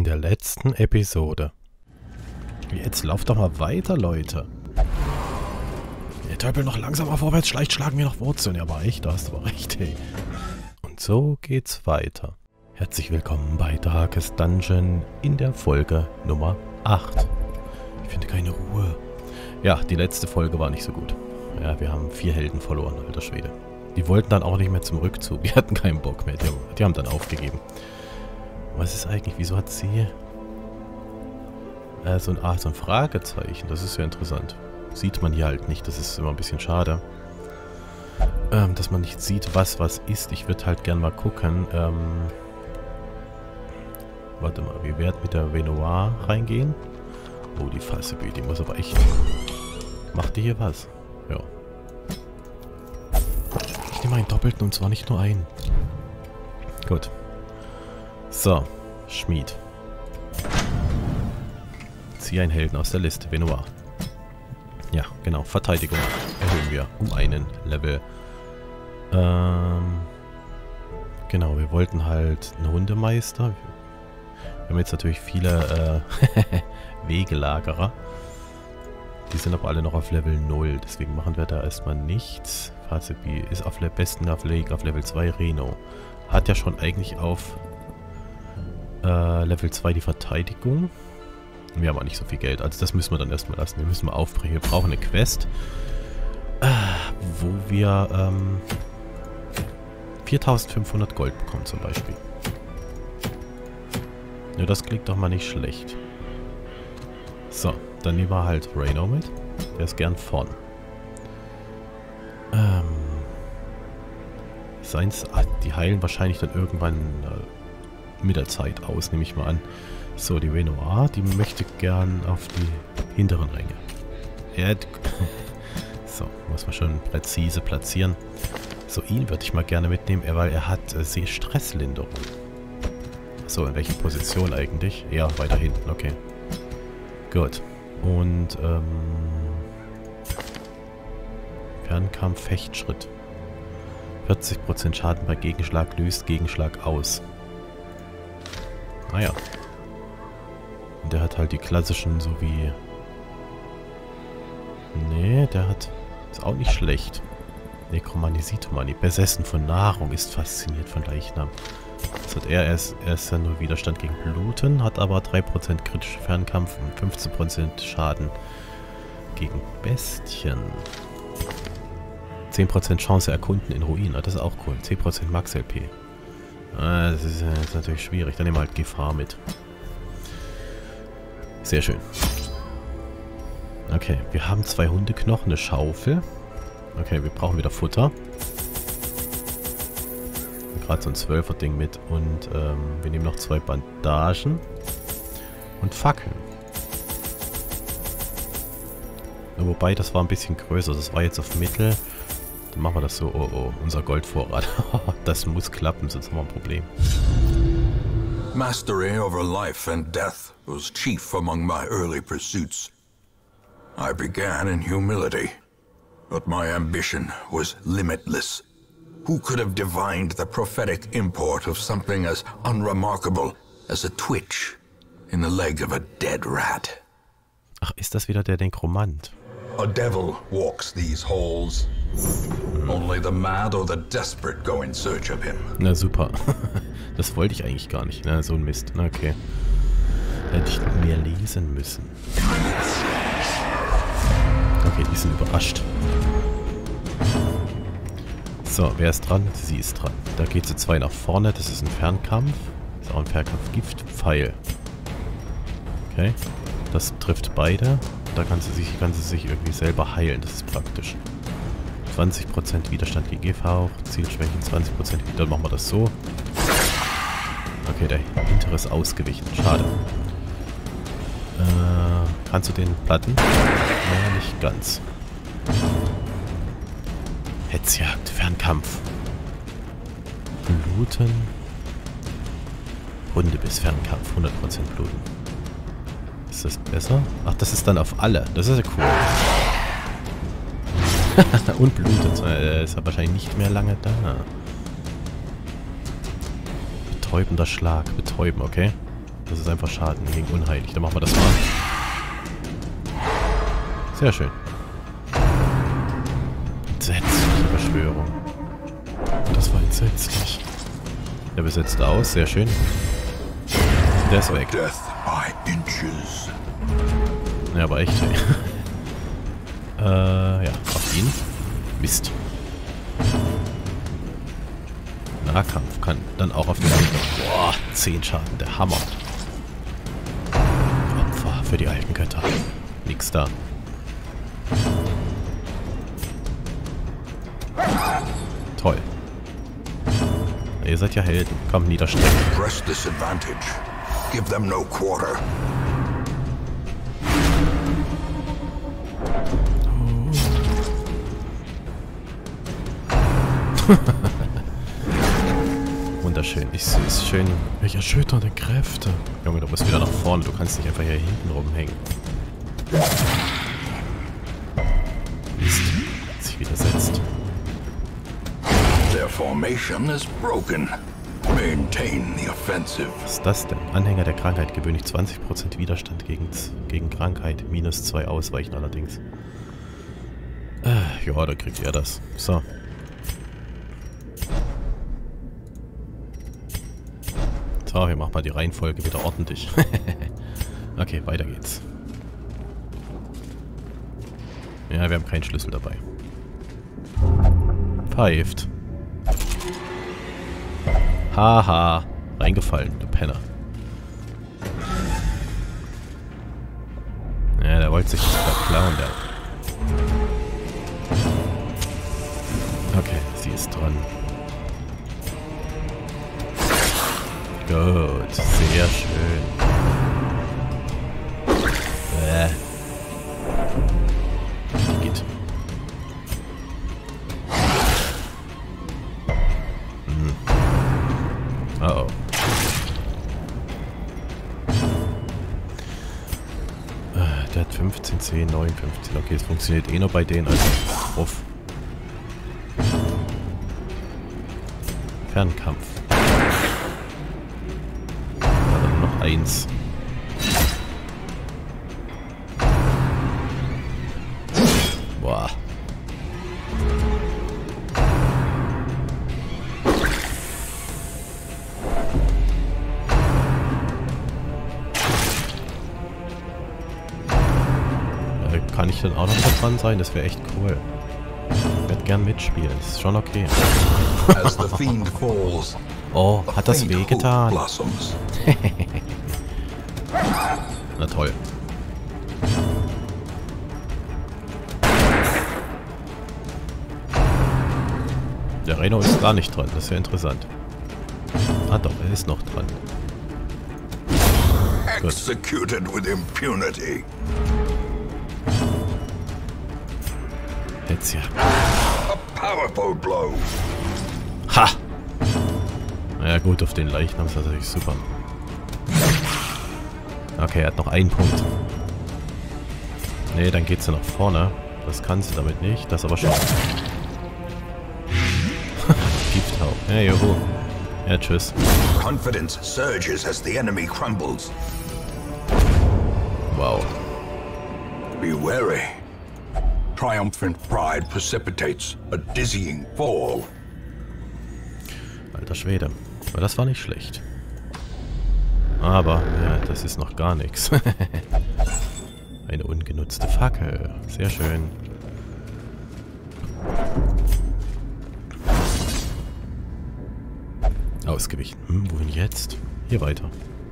In der letzten Episode. Jetzt lauft doch mal weiter, Leute. Ihr Töpel noch langsamer vorwärts, schleicht, schlagen wir noch Wurzeln. Ja, aber echt, da hast du aber recht, ey. Und so geht's weiter. Herzlich willkommen bei Darkest Dungeon in der Folge Nummer 8. Ich finde keine Ruhe. Ja, die letzte Folge war nicht so gut. Ja, wir haben 4 Helden verloren, alter Schwede. Die wollten dann auch nicht mehr zum Rückzug. Die hatten keinen Bock mehr. Die haben dann aufgegeben. Was ist eigentlich? Wieso hat sie... so ein Fragezeichen. Das ist ja interessant. Sieht man hier halt nicht. Das ist immer ein bisschen schade. Dass man nicht sieht, was ist. Ich würde halt gern mal gucken. Warte mal. Wir werden mit der Venoir reingehen. Oh, die Fassebü. Die muss aber echt... Macht die hier was? Ja. Ich nehme einen doppelten und zwar nicht nur einen. Gut. So. Schmied. Ziehe einen Helden aus der Liste. Venoir. Ja, genau. Verteidigung erhöhen wir um einen Level. Genau, wir wollten halt einen Hundemeister. Wir haben jetzt natürlich viele Wegelagerer. Die sind aber alle noch auf Level 0. Deswegen machen wir da erstmal nichts. Fasebi ist auf besten auf Level 2 Reno. Hat ja schon eigentlich auf Level 2 die Verteidigung. Wir haben auch nicht so viel Geld. Also das müssen wir dann erstmal lassen. Wir müssen mal aufbrechen. Wir brauchen eine Quest, wo wir 4500 Gold bekommen zum Beispiel. Ja, das klingt doch mal nicht schlecht. So, dann nehmen wir halt Reno mit. Der ist gern vorn. Die heilen wahrscheinlich dann irgendwann mit der Zeit aus, nehme ich mal an. So, die Venoir, die möchte gern auf die hinteren Ränge. Ja, so, muss man schon präzise platzieren. So, ihn würde ich mal gerne mitnehmen, weil er hat Stresslinderung. So, in welcher Position eigentlich? Ja, weiter hinten, okay. Gut. Und, Fernkampf, Fechtschritt. 40% Schaden bei Gegenschlag löst Gegenschlag aus. Naja. Und der hat halt die klassischen, so wie... Nee, der hat... Ist auch nicht schlecht. Necromanisitomani. Besessen von Nahrung, ist fasziniert von Leichnam. Das hat er ist ja nur Widerstand gegen Bluten, hat aber 3% kritische Fernkampf und 15% Schaden gegen Bestien. 10% Chance erkunden in Ruinen. Das ist auch cool. 10% Max LP. Das ist jetzt natürlich schwierig. Dann nehmen wir halt Gefahr mit. Sehr schön. Okay, wir haben 2 Hundeknochen, eine Schaufel. Okay, wir brauchen wieder Futter. Gerade so ein 12er-Ding mit. Und wir nehmen noch 2 Bandagen. Und Fackeln. Wobei, das war ein bisschen größer. Das war jetzt auf Mittel. Dann machen wir das so. Oh, oh, unser Goldvorrat. Das muss klappen, sonst haben wir ein Problem. Mastery over life and death was chief among my early pursuits. I began in humility, but my ambition was limitless. Who could have divined the prophetic import of something as unremarkable as a twitch in the leg of a dead rat? Ach, ist das wieder der Nekromant? A devil walks these halls. Only the mad or the desperate go in search of him. Na super. Das wollte ich eigentlich gar nicht. Na, so ein Mist. Na, okay. Hätte ich mehr lesen müssen. Okay, die sind überrascht. So, wer ist dran? Sie ist dran. Da geht sie 2 nach vorne. Das ist ein Fernkampf. Das ist auch ein Fernkampf. Giftpfeil. Okay. Das trifft beide. Da kann sie sich irgendwie selber heilen. Das ist praktisch. 20% Widerstand gegen Giftfauch. Zielschwächen 20% wieder. Dann machen wir das so. Okay, der hintere ist ausgewichen. Schade. Kannst du den platten? Naja, nicht ganz. Hetzjagd, Fernkampf. Bluten. Hundebiss, Fernkampf, 100% Bluten. Ist das besser? Ach, das ist dann auf alle. Das ist ja cool. Und blutet. Ist ja wahrscheinlich nicht mehr lange da. Betäubender Schlag. Betäuben, okay. Das ist einfach Schaden gegen unheilig. Dann machen wir das mal. Sehr schön. Entsetzliche Beschwörung. Das war entsetzlich. Der besetzt aus. Sehr schön. Der ist weg. Death by inches. Ja, aber echt, ey. Ja, auf ihn. Mist. Nahkampf kann dann auch auf den anderen. Boah, 10 Schaden, der Hammer. Opfer für die alten Götter. Nix da. Toll. Ihr seid ja Helden. Komm, niederstrecken. Press this advantage. Give them no quarter. Wunderschön. Ich sehe es schön. Welche erschütternde Kräfte. Junge, du musst wieder nach vorne. Du kannst nicht einfach hier hinten rumhängen. Mist. Sich widersetzt. Their formation is broken. Maintain the offensive. Was ist das denn? Anhänger der Krankheit. Gewöhnlich 20% Widerstand gegen Krankheit. -2 ausweichen allerdings. Ja, dann kriegt er das. So. So, wir machen mal die Reihenfolge wieder ordentlich. Okay, weiter geht's. Ja, wir haben keinen Schlüssel dabei. Pfeift. Haha. Reingefallen, du Penner. Ja, der wollte sich nicht verklauen, der. Okay, sie ist dran. Gut, sehr schön. Geht. Oh. Der hat 15, 10, 9, 15. Okay, es funktioniert eh nur bei denen. Also, uff. Fernkampf. Dann noch 1. Boah. Kann ich dann auch noch da dran sein? Das wäre echt cool. Ich werde gern mitspielen. Das ist schon okay. As the fiend falls, Oh, hat das faint hope wehgetan? blossoms. Na toll. Der Reno ist gar nicht dran. Das ist ja interessant. Ah doch, er ist noch dran. Executed with impunity. Jetzt ja. A powerful blow. Ha! Naja gut, auf den Leichnam ist natürlich super. Okay, er hat noch einen Punkt. Nee, dann geht sie nach vorne. Das kann sie damit nicht. Das aber schon. Gifthauch. Ja, juhu. Ja, tschüss. Confidence surges as the enemy crumbles. Wow. Be wary. Triumphant pride precipitates a dizzying fall. Alter Schwede. Aber das war nicht schlecht. Aber, ja, das ist noch gar nichts. Eine ungenutzte Fackel. Sehr schön. Ausgewichen. Wohin jetzt? Hier weiter.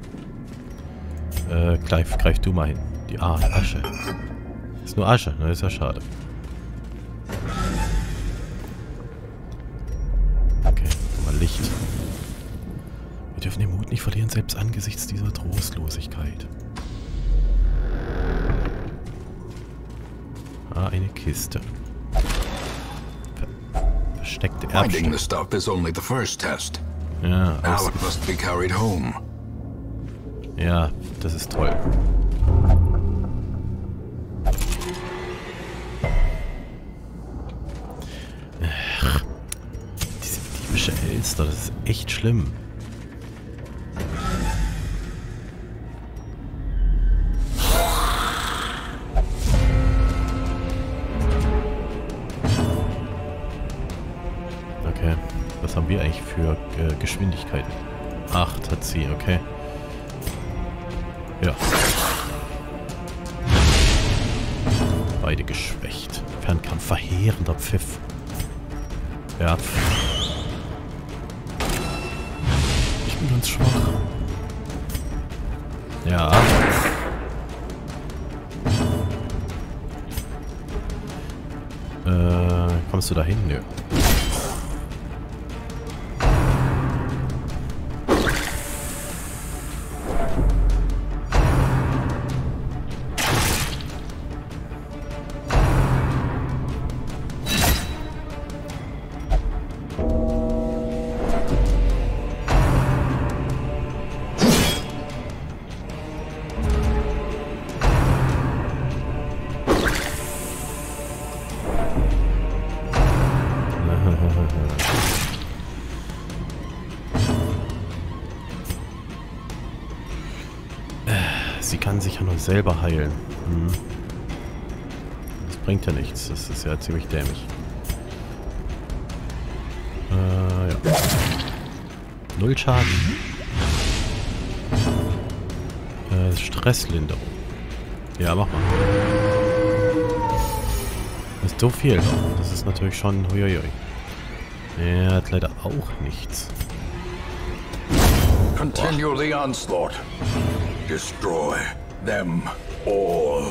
Greif du mal hin. Die Asche. Ist nur Asche, ne? Ist ja schade. Okay, mal Licht. Wir dürfen den Mut nicht verlieren, selbst angesichts dieser Trostlosigkeit. Ah, eine Kiste. Versteckte Finding Erbstücke. the stuff is only the first test. Ja, Now it must be carried home. ja, das ist toll. Diese diebische Elster, das ist echt schlimm. Geschwindigkeiten. 8 hat sie, okay. Ja. Beide geschwächt. Fernkampf, verheerender Pfiff. Ja. Ich bin ganz schwach. Ja. Kommst du da hin? Nö. Sie kann sich ja nur selber heilen. Das bringt ja nichts. Das ist ja ziemlich dämlich. Ja. 0 Schaden. Stresslinderung. Ja, mach mal. Das ist so viel noch. Das ist natürlich schon... Huiuiui. Er hat leider auch nichts. Continue the onslaught. Destroy them all.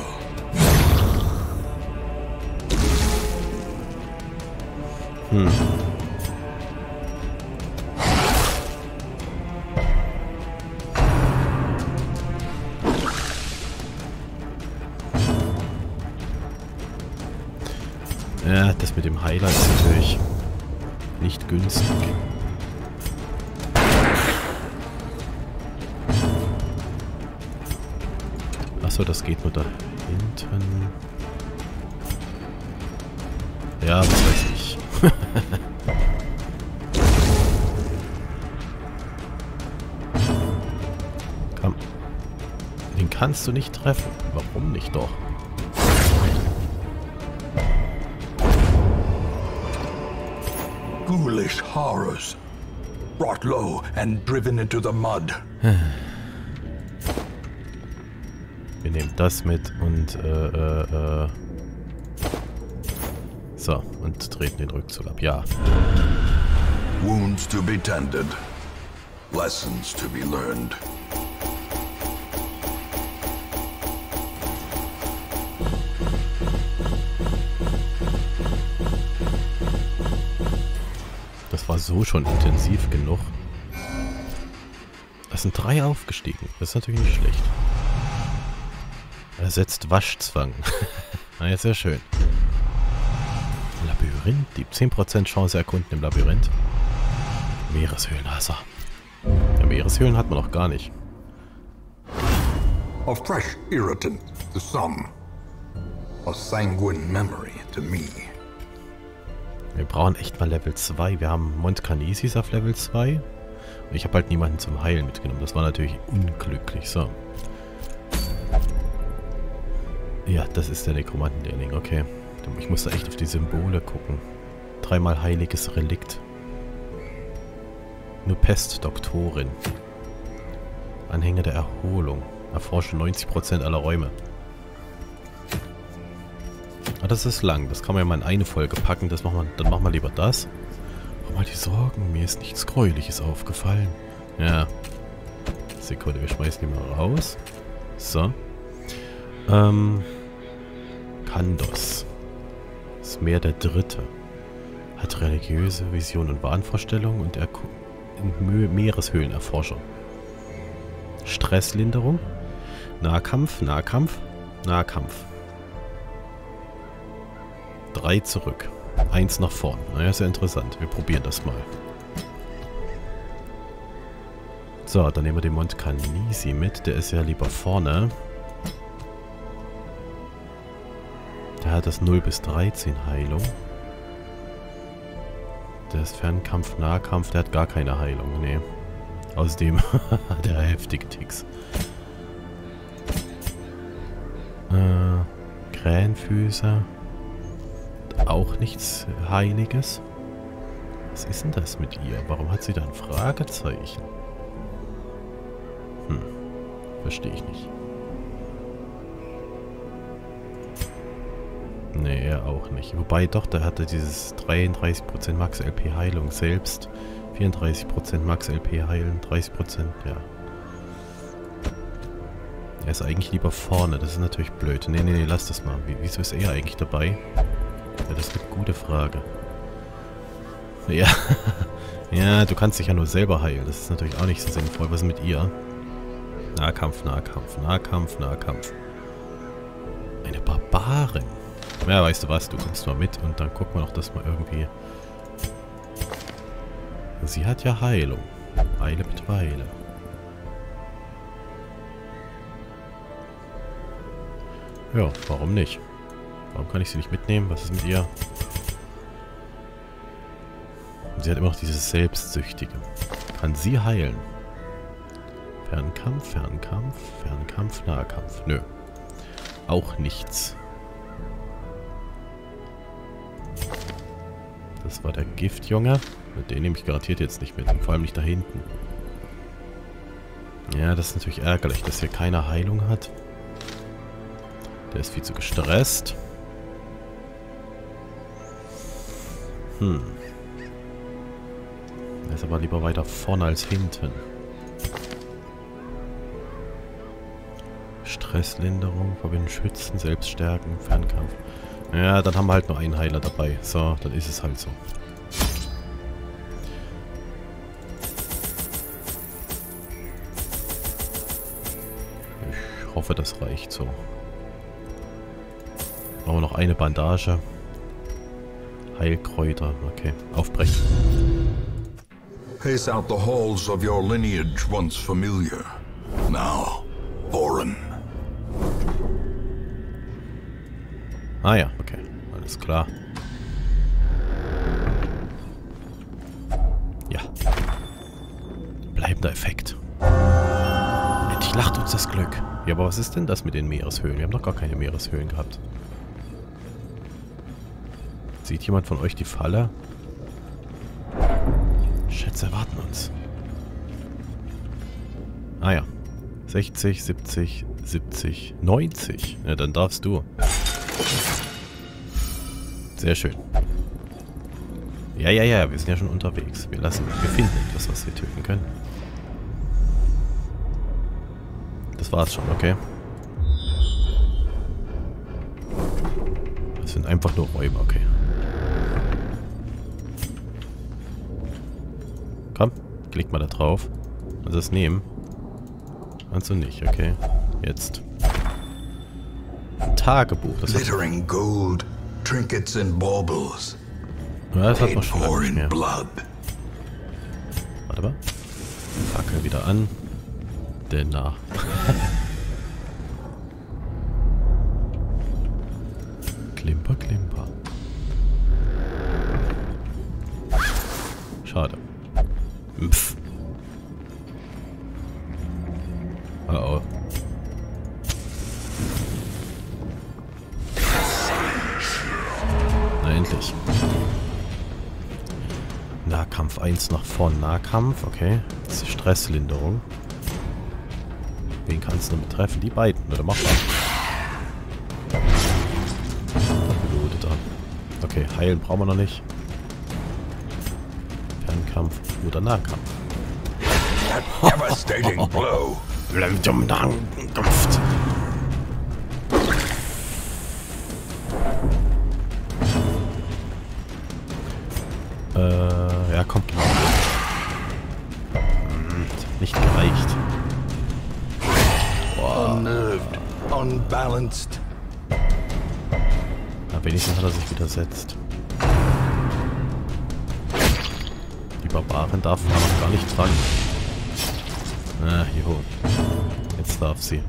Ja, das mit dem Heiler ist natürlich nicht günstig. Achso, das geht nur da hinten. Ja, was weiß ich. Komm. Den kannst du nicht treffen. Warum nicht doch? Ghoulish horrors. Brought low and driven into the mud. Wir nehmen das mit und so, und treten den Rückzug ab. Ja. Wounds to be tended. Lessons to be learned. Das war so schon intensiv genug. Es sind 3 aufgestiegen. Das ist natürlich nicht schlecht. Ersetzt Waschzwang. Na, jetzt sehr schön. Labyrinth. Die 10% Chance erkunden im Labyrinth. Meereshöhlenhasser. Ja, Meereshöhlen hat man noch gar nicht. A fresh irritant to some. A sanguine memory to me. Wir brauchen echt mal Level 2. Wir haben Montcanisis auf Level 2. Und ich habe halt niemanden zum Heilen mitgenommen. Das war natürlich unglücklich. So. Ja, das ist der Nekromantenlehrling. Okay. Ich muss da echt auf die Symbole gucken. 3-mal heiliges Relikt. Nur Pestdoktorin. Anhänger der Erholung. Erforsche 90% aller Räume. Ah, das ist lang. Das kann man ja mal in eine Folge packen. Das machen wir, dann machen wir lieber das. Mach mal die Sorgen. Mir ist nichts Gräuliches aufgefallen. Ja. Sekunde, wir schmeißen die mal raus. So. Kandos. Ist mehr der Dritte. Hat religiöse Vision und Wahnvorstellungen und Meereshöhlenerforscher. Stresslinderung. Nahkampf, Nahkampf, Nahkampf. 3 zurück. 1 nach vorn. Naja, ist ja interessant. Wir probieren das mal. So, dann nehmen wir den Montcanisi mit. Der ist ja lieber vorne. Der hat das 0 bis 13 Heilung. Der ist Fernkampf, Nahkampf. Der hat gar keine Heilung. Nee. Außerdem hat er heftige Ticks. Krähenfüßer. Auch nichts Heiliges. Was ist denn das mit ihr? Warum hat sie da ein Fragezeichen? Verstehe ich nicht. Nee, er auch nicht. Wobei doch, da hatte dieses 33% Max LP Heilung selbst. 34% Max LP heilen, 30%, ja. Er ist eigentlich lieber vorne, das ist natürlich blöd. Nee, lass das mal. Wieso ist er eigentlich dabei? Ja, das ist eine gute Frage. Ja. Ja, du kannst dich ja nur selber heilen. Das ist natürlich auch nicht so sinnvoll. Was ist mit ihr? Nahkampf, Nahkampf, Nahkampf, Nahkampf. Eine Barbarin. Ja, weißt du was, du kommst mal mit und dann gucken wir noch, dass wir irgendwie... Sie hat ja Heilung. Eile mit Weile. Ja, warum nicht? Warum kann ich sie nicht mitnehmen? Was ist mit ihr? Sie hat immer noch dieses Selbstsüchtige. Kann sie heilen? Fernkampf, Fernkampf, Fernkampf, Nahkampf. Nö. Auch nichts. Das war der Giftjunge. Den nehme ich garantiert jetzt nicht mit. Und vor allem nicht da hinten. Ja, das ist natürlich ärgerlich, dass hier keine Heilung hat. Der ist viel zu gestresst. Der ist aber lieber weiter vorne als hinten. Stresslinderung, verbinden Schützen, Selbststärken, Fernkampf. Ja, dann haben wir halt nur einen Heiler dabei. So, dann ist es halt so. Ich hoffe, das reicht so. Brauchen wir noch eine Bandage. Heilkräuter. Okay, aufbrechen. Pace out the halls of your lineage once familiar. Now, foreign. Ah ja, okay. Alles klar. Ja. Bleibender Effekt. Endlich lacht uns das Glück. Ja, aber was ist denn das mit den Meereshöhlen? Wir haben doch gar keine Meereshöhlen gehabt. Sieht jemand von euch die Falle? Schätze erwarten uns. Ah ja. 60, 70, 70, 90. Ja, dann darfst du. Sehr schön. Ja, wir sind ja schon unterwegs. Wir finden etwas, was wir töten können. Das war's schon, okay. Das sind einfach nur Räuber, okay. Komm, klick mal da drauf. Also das nehmen. Kannst du nicht, okay. Jetzt. Ein Tagebuch. Das Glittering gold, trinkets and baubles. Ja, das hat man schon lange nicht mehr. Warte mal. Fackel wieder an. Denn nach. Klimper, klimper. Schade. Pff. Oh. Na endlich. Nahkampf 1 nach vorn. Nahkampf, okay. Das ist die Stresslinderung. Wen kannst du damit treffen? Die beiden. Oder mach mal. Blutet an. Okay, heilen brauchen wir noch nicht. Fernkampf oder Nahkampf. Devastating blow. Ja, komm. Nicht gereicht. Boah. Unnerved, unbalanced. Na, wenigstens hat er sich widersetzt. Die Barbarin darf da noch gar nicht dran. Ah, jo. Jetzt darf sie.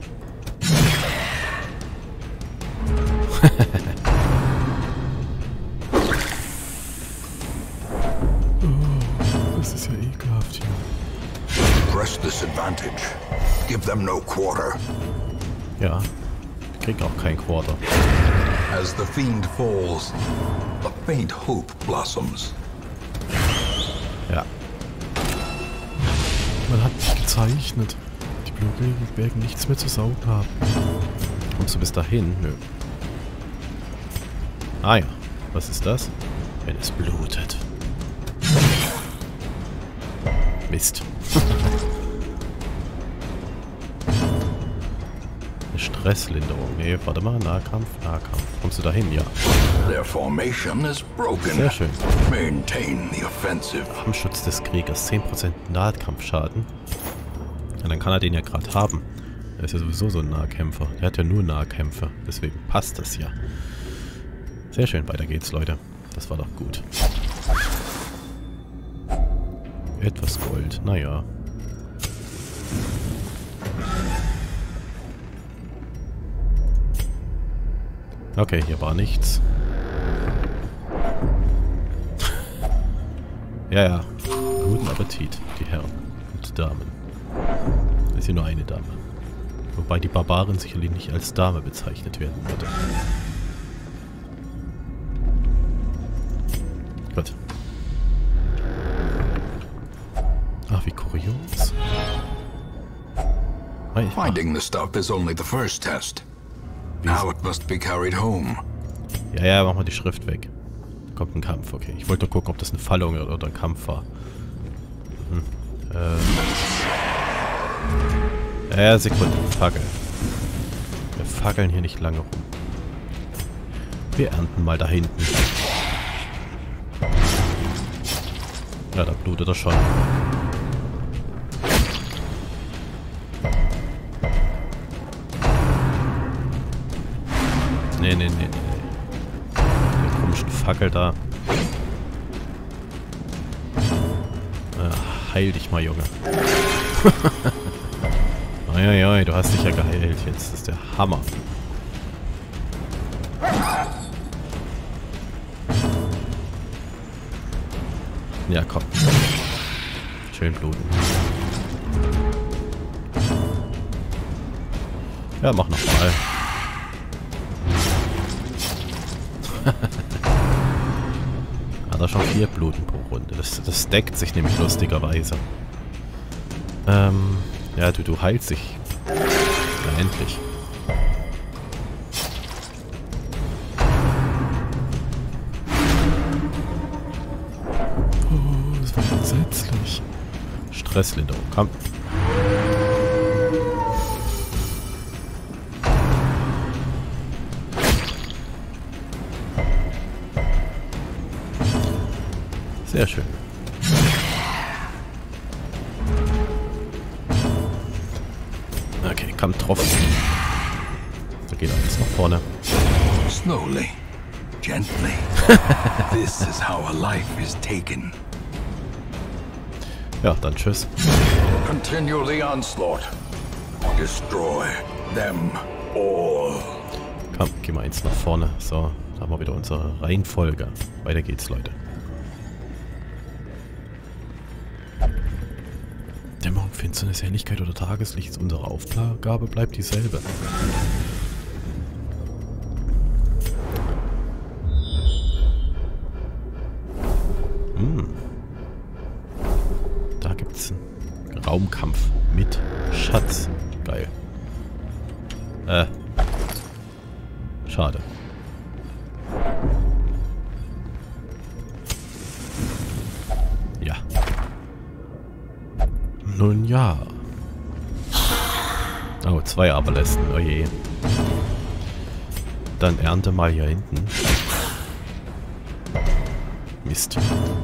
Das ist ja ekelhaft hier. Press this advantage. Give them no quarter. Ja. Ich krieg auch kein Quarter. As the fiend falls, a faint hope blossoms. Man hat mich gezeichnet. Die Blumen werden nichts mehr zu saugen haben. Kommst du bis dahin? Nö. Ah ja. Was ist das? Wenn es blutet. Mist. Eine Stresslinderung. Nee, warte mal. Nahkampf, Nahkampf. Kommst du dahin? Ja. Their formation is broken. Sehr schön. Maintain the offensive. Armschutz des Kriegers. 10% Nahkampfschaden. Ja, dann kann er den ja gerade haben. Er ist ja sowieso so ein Nahkämpfer. Der hat ja nur Nahkämpfe. Deswegen passt das ja. Sehr schön. Weiter geht's, Leute. Das war doch gut. Etwas Gold. Naja. Okay, hier war nichts. Ja, ja. Guten Appetit, die Herren und Damen. Ist hier nur eine Dame. Wobei die Barbaren sicherlich nicht als Dame bezeichnet werden würde. Gut. Ach, wie kurios. Finding the stuff is only the first test. Now it must be carried home. Ja, ja, mach mal die Schrift weg. Da kommt ein Kampf, okay. Ich wollte nur gucken, ob das eine Fallung oder ein Kampf war. Ja, Sekunde. Fackel. Wir fackeln hier nicht lange rum. Wir ernten mal da hinten. Ja, da blutet er schon. Nee. Der komischen Fackel da. Heil dich mal, Junge. Eieiei, du hast dich ja geheilt jetzt. Das ist der Hammer. Ja, komm. Schön bluten. Ja, mach nochmal. Hat er schon 4 Bluten pro Runde. Das deckt sich nämlich lustigerweise. Ja, du heilst dich. Ja, endlich. Oh, das war entsetzlich. Stresslinderung, komm. Sehr schön. Okay, Kampf getroffen. Da geht alles nach vorne. Slowly, gently. This is how a life is taken. Ja, dann tschüss. Continue the onslaught. Destroy them all. Komm, geh mal eins nach vorne. So, da haben wir wieder unsere Reihenfolge. Weiter geht's, Leute. Dämmerung, Finsternis, Helligkeit oder Tageslicht. Unsere Aufgabe bleibt dieselbe. Da gibt's einen Raumkampf mit Schatz. Geil. Schade. Ja. Nun ja. Oh, 2 Aberlästen. Oh je. Dann ernte mal hier hinten. Mist.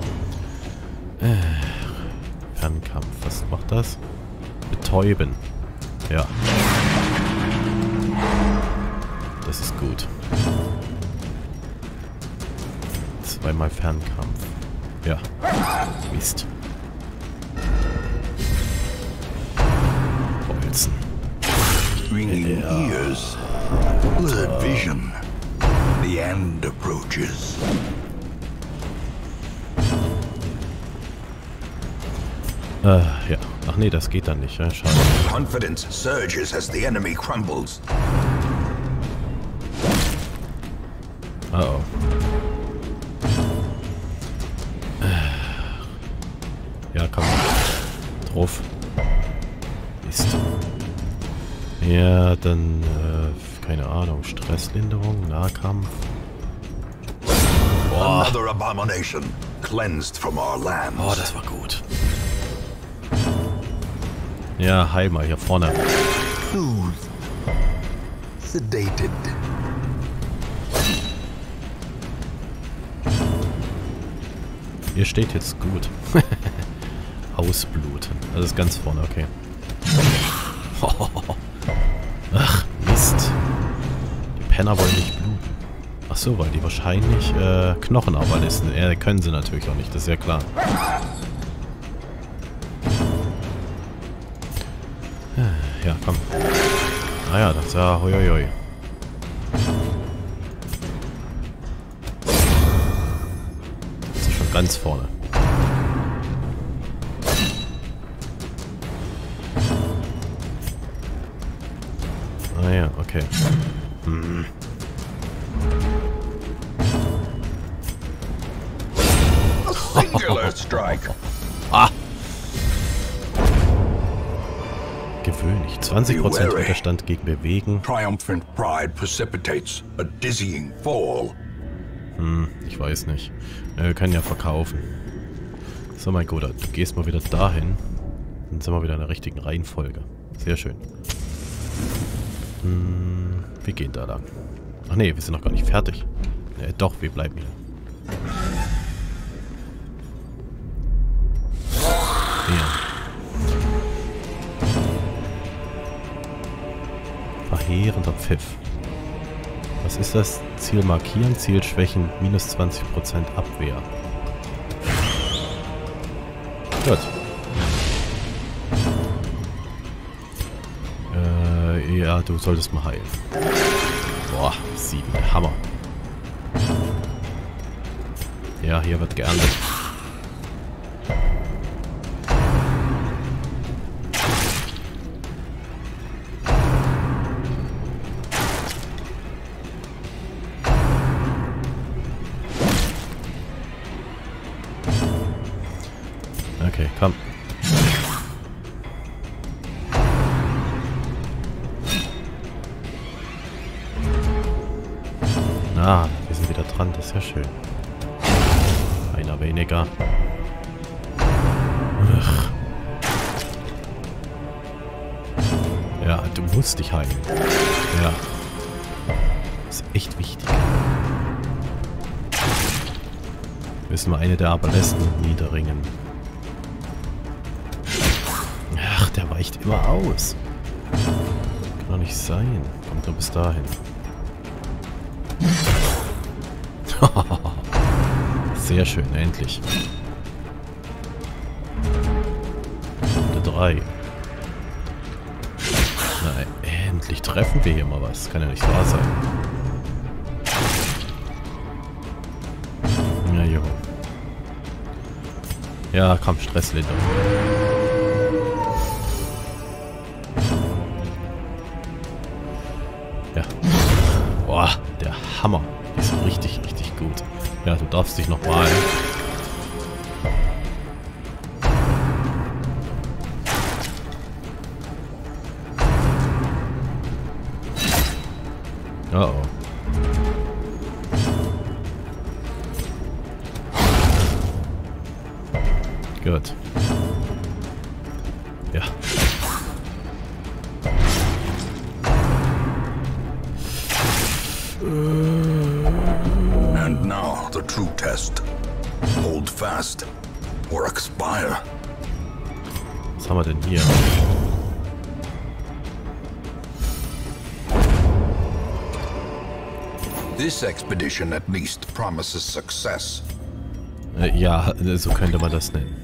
Fernkampf. Was macht das? Betäuben. Ja. Das ist gut. 2-mal Fernkampf. Ja. Mist. Bolzen. Ringing ears. Blurred vision. The end approaches. Ja. Ach nee, das geht dann nicht. Ja, schade. Confidence surges as the enemy crumbles. Oh. Ja, komm. Drauf. Mist. Ja, dann, keine Ahnung, Stresslinderung, Nahkampf. Boah. Another abomination cleansed from our lands. Oh, das war gut. Ja, heil mal hier vorne. Soothed. Sedated. Ihr steht jetzt gut. Ausbluten. Das ist ganz vorne, okay. Ach, Mist. Die Penner wollen nicht bluten. Ach so, weil die wahrscheinlich Knochenarbalisten. Können sie natürlich auch nicht, das ist ja klar. Ja, komm. Ah ja, das ist ja hoi hoi hoi. Das ist schon ganz vorne. Ah ja, okay. Hm. A singular strike. Ah! Gewöhnlich. 20% Widerstand gegen Bewegen. Triumphant pride precipitates a dizzying fall. Ich weiß nicht. Wir können ja verkaufen. So, mein Guter, du gehst mal wieder dahin. Dann sind wir wieder in der richtigen Reihenfolge. Sehr schön. Wir gehen da lang. Ach nee, wir sind noch gar nicht fertig. Doch, wir bleiben hier. Ja. Verheerender Pfiff. Was ist das? Ziel markieren, Ziel schwächen, minus 20% Abwehr. Gut. Ja, du solltest mal heilen. Boah, 7. Hammer. Ja, hier wird geerntet. Okay, komm. Ah, wir sind wieder dran, das ist ja schön. Einer weniger. Ugh. Ja, du musst dich heilen. Ja. Das ist echt wichtig. Müssen wir eine der Arbalisten niederringen. Ach, der weicht immer aus. Kann doch nicht sein. Kommt nur bis dahin. Sehr schön, endlich. Runde 3. Na, endlich treffen wir hier mal was. Kann ja nicht wahr sein. Ja, jo. Ja, komm, Stresslinderung. Ja. Boah, der Hammer. Die ist richtig, richtig gut. Ja, du darfst dich nochmal. Oh oh. Gut. Ja. And now the true test. Hold fast or expire. Was haben wir denn hier? This expedition at least promises success. Ja, so könnte man das nennen.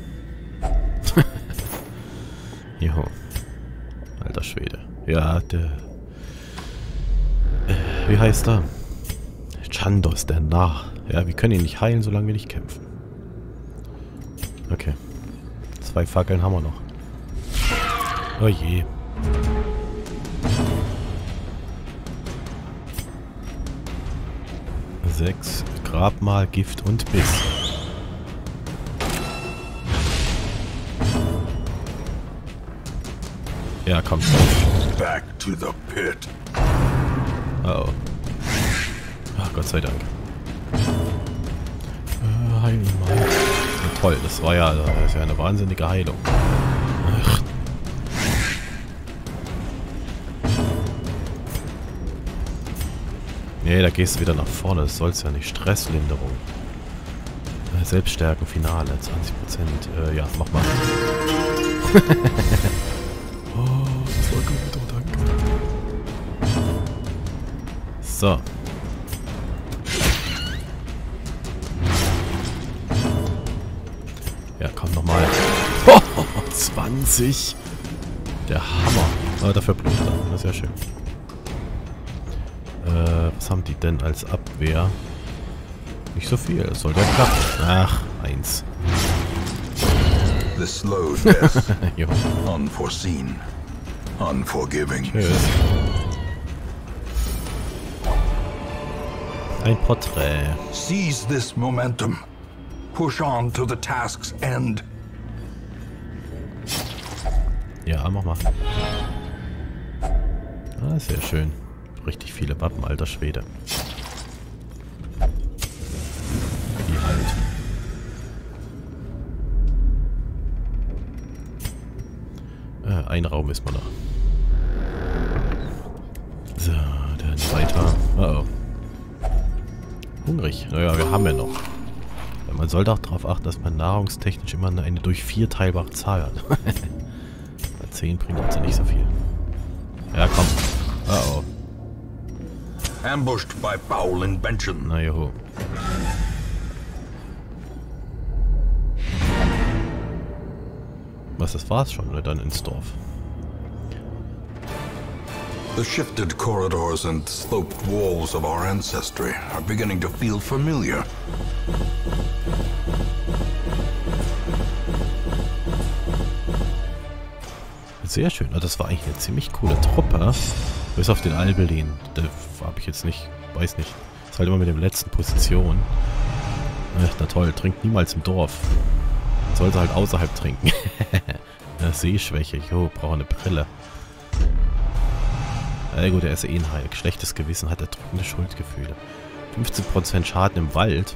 Jo. Alter Schwede. Ja, der... wie heißt er? Chandos, der Narr. Ja, wir können ihn nicht heilen, solange wir nicht kämpfen. Okay. 2 Fackeln haben wir noch. Oh je. Sechs Grabmal, Gift und Biss. Ja, komm. Back to the pit. Oh. Ach, Gott sei Dank. Heil ihn mal. Ja, toll, das ist ja eine wahnsinnige Heilung. Ach. Nee, da gehst du wieder nach vorne. Das soll's ja nicht. Stresslinderung. Selbststärken, Finale. 20%. Ja, mach mal. Oh, das war gut. Oh, danke. So. Ja, komm nochmal. Oh, 20. Der Hammer. Aber dafür Blut dann. Das ist ja schön. Was haben die denn als Abwehr? Nicht so viel. Das sollte ja klappen. Ach, 1. The slow death. Jo. Unforeseen. Unforgiving. Tschüss. Ein Porträt. Seize this momentum. Push on to the task's end. Ja, mach mal. Ah, sehr schön. Richtig viele Wappen, alter Schwede. Wie halt. Ein Raum ist man noch. So, dann weiter. Oh. Hungrig. Naja, wir haben ja noch. Man sollte auch darauf achten, dass man nahrungstechnisch immer eine durch 4 teilbare Zahl hat. 10 bringt uns ja nicht so viel. Ja, komm. Oh. Ambushed by foul invention. Na joho. Was, das war's schon, oder dann ins Dorf? The shifted corridors and sloped walls of our ancestry are beginning to feel familiar. Sehr schön. Also das war eigentlich eine ziemlich coole Truppe. Bis auf den Albelin. Da habe ich jetzt nicht... Weiß nicht. Ist halt immer mit dem letzten Position. Na toll. Trinkt niemals im Dorf. Sollte halt außerhalb trinken. Ja, Sehschwäche. Jo, brauche eine Brille. Gut, er ist eh ein Hulk. Schlechtes Gewissen, hat er drückende Schuldgefühle. 15% Schaden im Wald.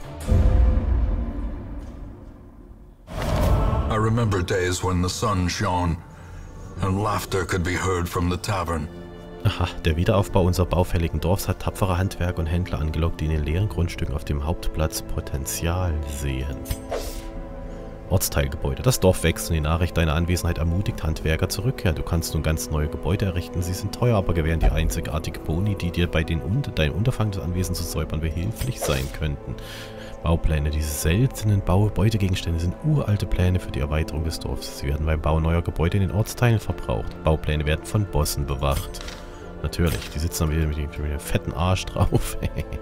I remember days when the sun shone and laughter could be heard from the tavern. Aha, der Wiederaufbau unserer baufälligen Dorfs hat tapfere Handwerker und Händler angelockt, die in den leeren Grundstücken auf dem Hauptplatz Potenzial sehen. Ortsteilgebäude. Das Dorf wächst und die Nachricht deiner Anwesenheit ermutigt Handwerker zur Rückkehr. Du kannst nun ganz neue Gebäude errichten. Sie sind teuer, aber gewähren dir einzigartige Boni, die dir bei deinem Unterfangen des Anwesens zu säubern behilflich sein könnten. Baupläne. Diese seltenen Beutegegenstände sind uralte Pläne für die Erweiterung des Dorfs. Sie werden beim Bau neuer Gebäude in den Ortsteilen verbraucht. Baupläne werden von Bossen bewacht. Natürlich, die sitzen dann wieder mit dem fetten Arsch drauf.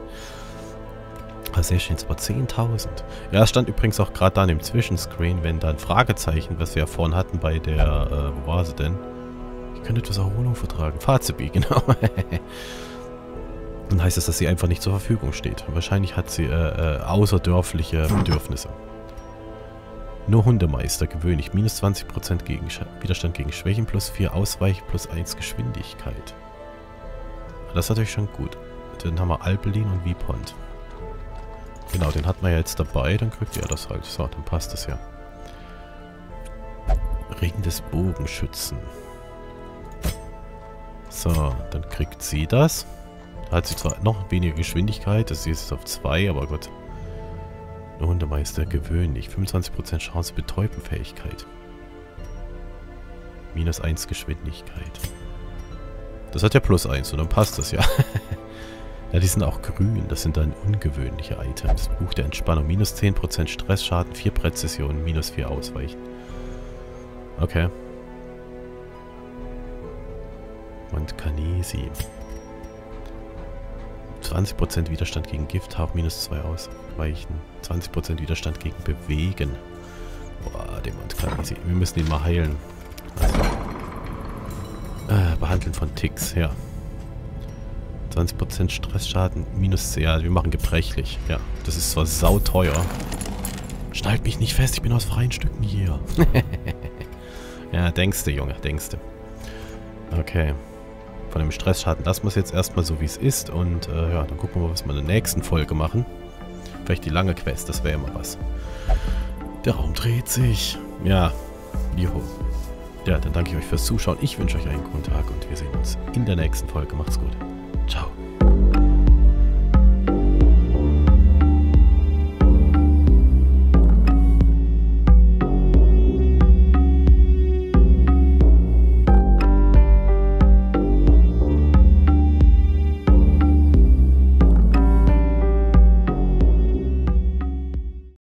Sehr schön, aber 10.000. Ja, es stand übrigens auch gerade da in dem Zwischenscreen, wenn da ein Fragezeichen, was wir ja vorhin hatten bei der, wo war sie denn? Ich könnte etwas Erholung vertragen. Fahrzebi, genau. Dann heißt es, dass sie einfach nicht zur Verfügung steht. Wahrscheinlich hat sie außerdörfliche Bedürfnisse. Nur Hundemeister, gewöhnlich. Minus 20% Widerstand gegen Schwächen, plus 4 Ausweich, plus 1 Geschwindigkeit. Das ist natürlich schon gut. Dann haben wir Albelin und Vipont. Genau, den hat man ja jetzt dabei, dann kriegt ihr das halt. So, dann passt das ja. Ring des Bogenschützen. So, dann kriegt sie das. Da hat sie zwar noch weniger Geschwindigkeit, das ist jetzt auf 2, aber gut. Nur Hundemeister, gewöhnlich. 25% Chance Betäubenfähigkeit. Minus 1 Geschwindigkeit. Das hat ja plus 1 und dann passt das ja. Ja, die sind auch grün. Das sind dann ungewöhnliche Items. Buch der Entspannung. Minus 10% Stressschaden, 4 Präzision, minus 4 Ausweichen. Okay. Und Kanesi. 20% Widerstand gegen Gifthauch, minus 2 Ausweichen. 20% Widerstand gegen Bewegen. Boah, dem und Kanesi. Wir müssen ihn mal heilen. Also, behandeln von Ticks, ja. 20% Stressschaden, minus 10. Ja, wir machen gebrechlich. Ja, das ist zwar sauteuer. Schneid mich nicht fest, ich bin aus freien Stücken hier. Ja, denkste, Junge, denkste. Okay. Von dem Stressschaden lassen wir es jetzt erstmal so, wie es ist. Und ja, dann gucken wir mal, was wir in der nächsten Folge machen. Vielleicht die lange Quest, das wäre ja mal was. Der Raum dreht sich. Ja, juhu. Ja, dann danke ich euch fürs Zuschauen. Ich wünsche euch einen guten Tag und wir sehen uns in der nächsten Folge. Macht's gut. Ciao.